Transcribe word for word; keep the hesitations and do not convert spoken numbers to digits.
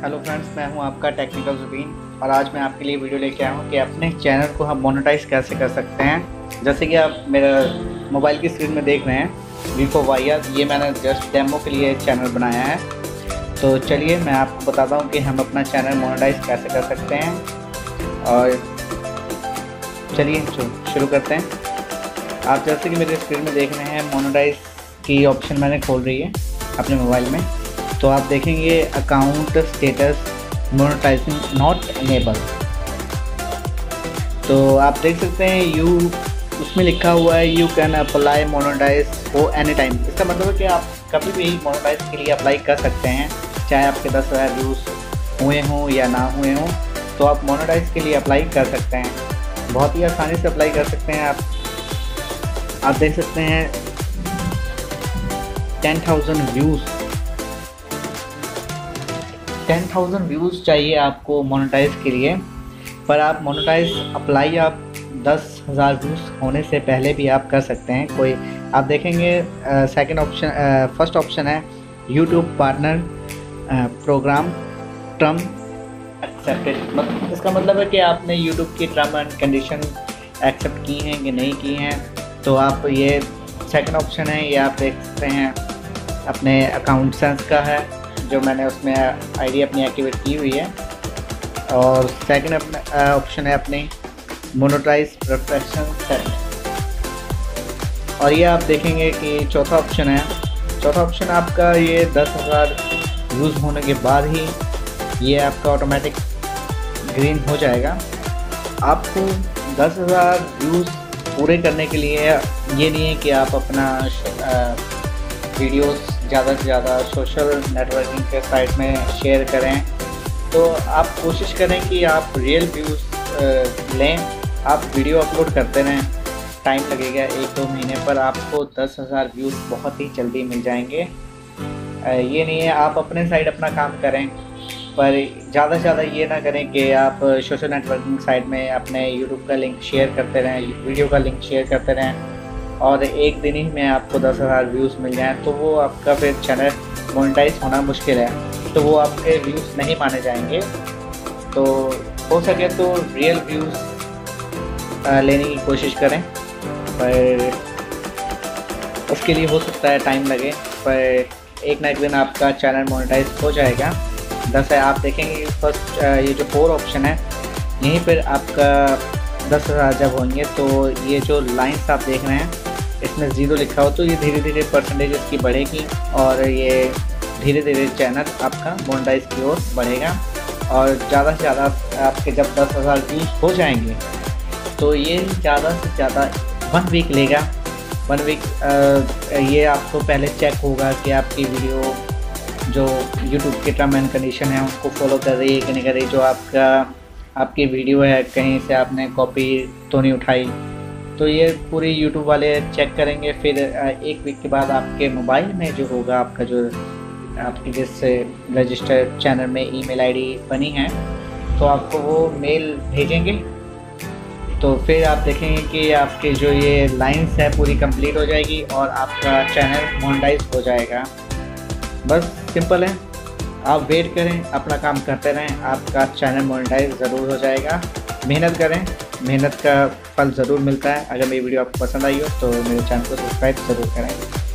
Hello friends, मैं हूं आपका टेक्निकल जुबीन और आज मैं आपके लिए वीडियो लेके आया हूं कि अपने चैनल को हम मोनेटाइज कैसे कर सकते हैं। जैसे कि आप मेरा मोबाइल की स्क्रीन में देख रहे हैं वीवो वाई आर, ये मैंने जस्ट डेमो के लिए चैनल बनाया है। तो चलिए मैं आपको बताता हूं कि हम अपना चैनल मोनेटाइज कैसे कर सकते हैं। और चलिए शुरू करते हैं। आप जैसे कि मेरे स्क्रीन में देख रहे हैं मोनेटाइज की ऑप्शन मैंने खोल रही है अपने मोबाइल में। तो आप देखेंगे account status monetizing not enable. तो आप देख सकते हैं यू उसमें लिखा हुआ है यू कैन अप्लाई मोनेटाइज हो एनी टाइम। इसका मतलब है कि आप कभी भी मोनेटाइज के लिए अप्लाई कर सकते हैं, चाहे आपके दस हज़ार व्यूज़ हुए हों या ना हुए हों। तो आप मोनेटाइज के लिए अप्लाई कर सकते हैं, बहुत ही आसानी से अप्लाई कर सकते हैं। आप आप देख सकते हैं ten thousand views ten thousand views चाहिए आपको मोनेटाइज के लिए। पर आप मोनेटाइज अप्लाई आप दस हज़ार व्यूज़ होने से पहले भी आप कर सकते हैं। कोई आप देखेंगे सेकंड ऑप्शन फर्स्ट ऑप्शन है YouTube partner program term accepted. मतलब इसका मतलब है कि आपने यूट्यूब की टर्म एंड कंडीशन एक्सेप्ट की हैं कि नहीं की हैं। तो आप ये सेकंड ऑप्शन है, ये आप देख सकते हैं अपने अकाउंट सेंस का है जो मैंने उसमें आईडी अपनी एक्टिवेट की हुई है। और सेकंड ऑप्शन है अपनी मोनेटाइज प्रोफेशन सेट। और ये आप देखेंगे कि चौथा ऑप्शन है चौथा ऑप्शन आपका ये दस हज़ार व्यूज़ होने के बाद ही ये आपका ऑटोमेटिक ग्रीन हो जाएगा। आपको दस हज़ार व्यूज़ पूरे करने के लिए ये नहीं है कि आप अपना वीडियोस ज़्यादा से ज़्यादा सोशल नेटवर्किंग के साइट में शेयर करें। तो आप कोशिश करें कि आप रियल व्यूज़ लें, आप वीडियो अपलोड करते रहें। टाइम लगेगा एक दो महीने पर आपको दस हज़ार व्यूज़ बहुत ही जल्दी मिल जाएंगे। ये नहीं है आप अपने साइड अपना काम करें, पर ज़्यादा से ज़्यादा ये ना करें कि आप सोशल नेटवर्किंग साइट में अपने यूट्यूब का लिंक शेयर करते रहें, वीडियो का लिंक शेयर करते रहें और एक दिन ही में आपको दस हज़ार व्यूज़ मिल जाएं। तो वो आपका फिर चैनल मोनेटाइज होना मुश्किल है, तो वो आपके व्यूज़ नहीं माने जाएंगे। तो हो सके तो रियल व्यूज़ लेने की कोशिश करें, पर उसके लिए हो सकता है टाइम लगे, पर एक ना एक दिन आपका चैनल मोनेटाइज हो जाएगा। दस है आप देखेंगे फर्स्ट ये जो फोर ऑप्शन है यहीं पर आपका दस हज़ार जब होंगे तो ये जो लाइंस आप देख रहे हैं इसमें ज़ीरो लिखा हो तो ये धीरे धीरे परसेंटेज इसकी बढ़ेगी और ये धीरे धीरे चैनल आपका मोनेटाइज की ओर बढ़ेगा। और ज़्यादा से ज़्यादा आपके जब दस हज़ार व्यूज़ हो जाएंगे तो ये ज़्यादा से ज़्यादा वन वीक लेगा। वन वीक आ, ये आपको पहले चेक होगा कि आपकी वीडियो जो यूट्यूब के टर्म एंड कंडीशन है उनको फॉलो कर रही है कि नहीं कर रही। जो आपका आपकी वीडियो है कहीं से आपने कॉपी तो नहीं उठाई, तो ये पूरी यूट्यूब वाले चेक करेंगे। फिर एक वीक के बाद आपके मोबाइल में जो होगा आपका जो आपकी जिससे रजिस्टर्ड चैनल में ईमेल आईडी बनी है तो आपको वो मेल भेजेंगे। तो फिर आप देखेंगे कि आपके जो ये लाइंस है पूरी कंप्लीट हो जाएगी और आपका चैनल मोनेटाइज हो जाएगा। बस सिंपल है, आप वेट करें, अपना काम करते रहें, आपका चैनल मोनेटाइज ज़रूर हो जाएगा। मेहनत करें, मेहनत का फल ज़रूर मिलता है। अगर मेरी वीडियो आपको पसंद आई हो तो मेरे चैनल को सब्सक्राइब ज़रूर करें।